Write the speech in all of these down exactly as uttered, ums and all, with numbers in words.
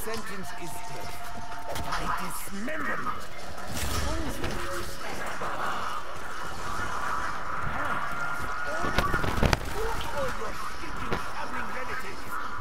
sentence is death. By dismemberment. All your stinking traveling relatives.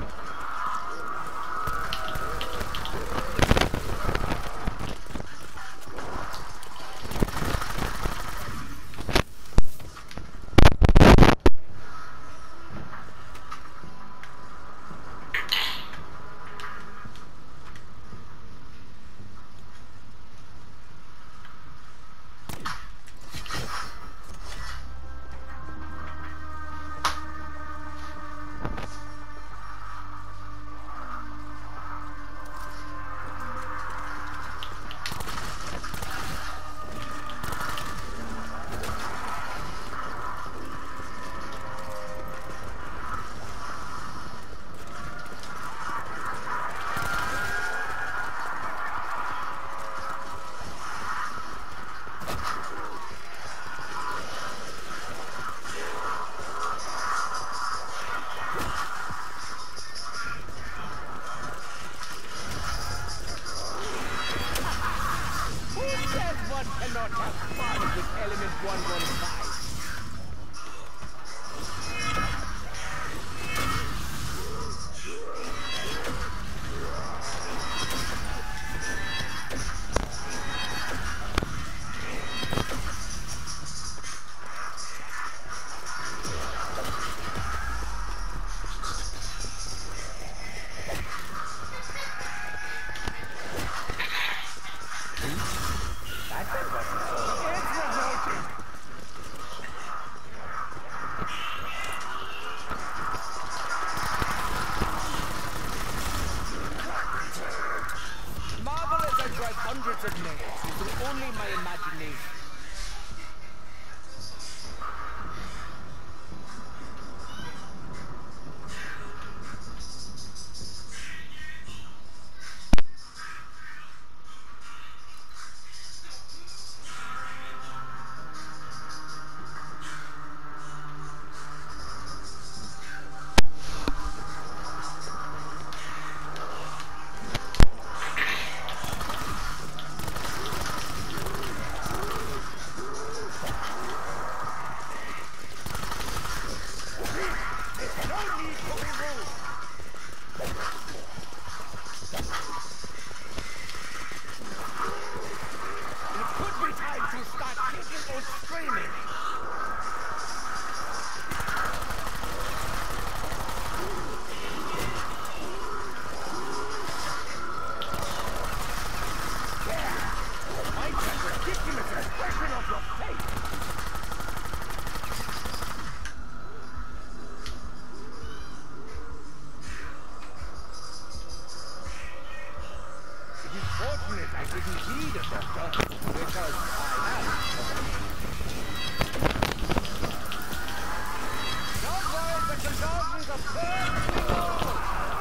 Cannot have fun with element one one five. Hundreds of nails using only my imagination. I didn't need a doctor, because I am. Don't worry, the consultants are perfectly normal.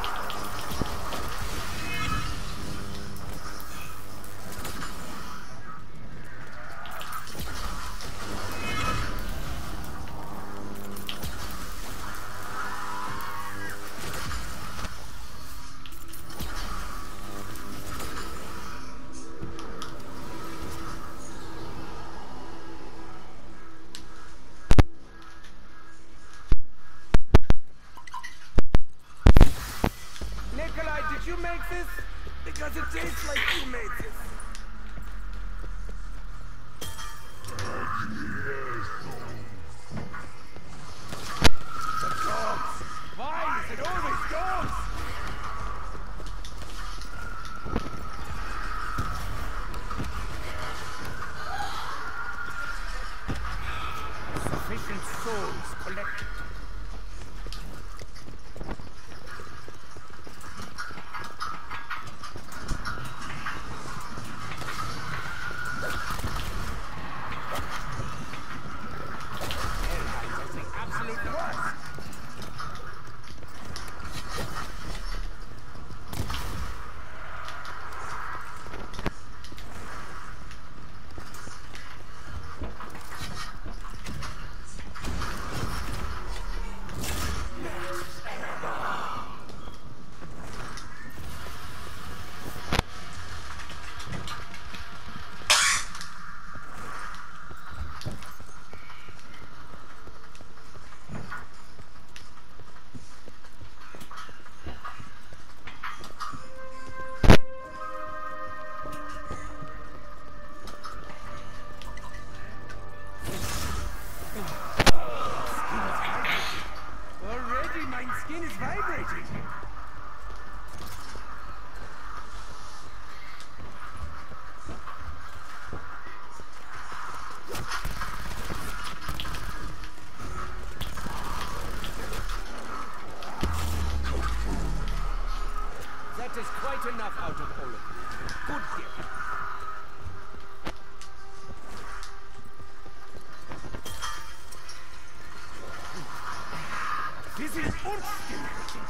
Did you make this? Because it tastes like you made this. The dogs! Why is it always dogs? Sufficient souls collected. That is quite enough out of all of you. Good gift. This is unstimulating.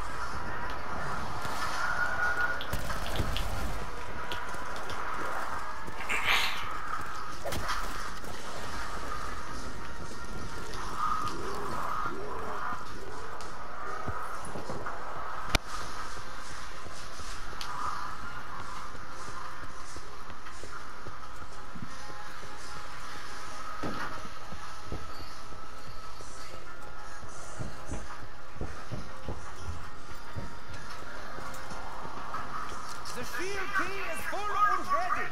The shield key is full and ready.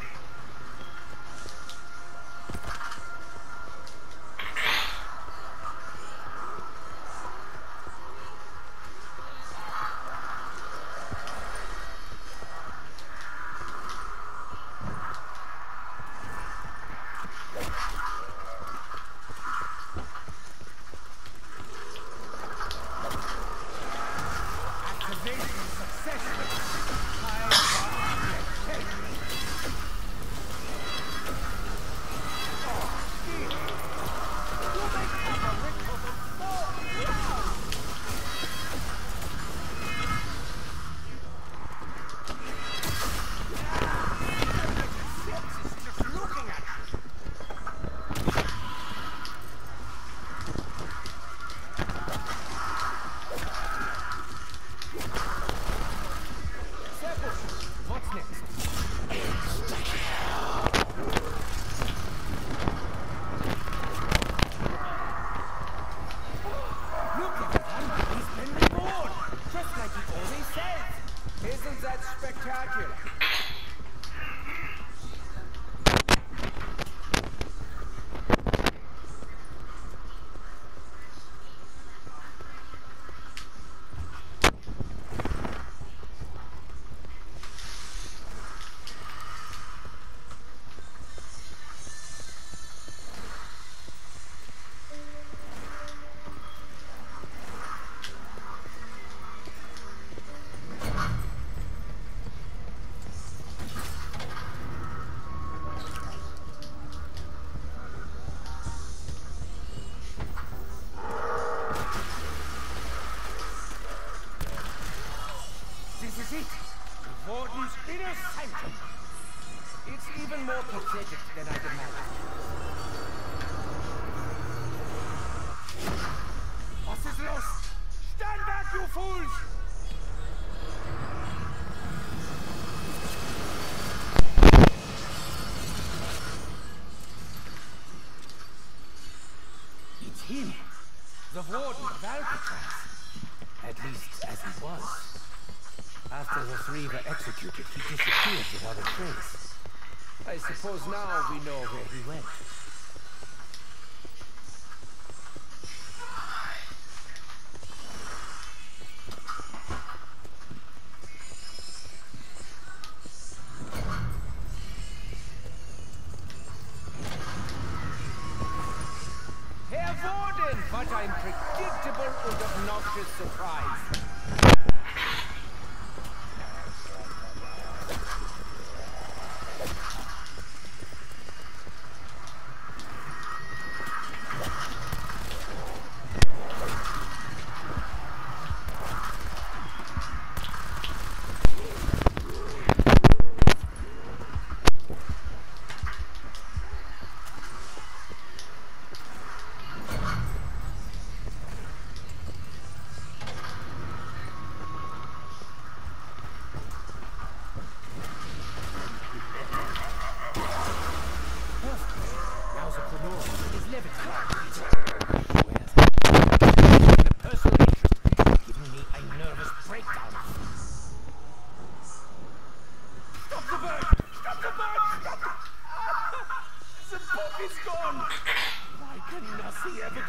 Activation successful. Isn't that spectacular? This is it. The warden's inner sanctum. It's even more pathetic than I'd imagined. Was ist los? Stand back, you fools! It's him. The warden of Alcatraz. At least as he was. After the three were executed, he disappeared without a trace. I suppose now we know where he went. Herr Warden, what an unpredictable and obnoxious surprise. It's gone! Why can Nasi ever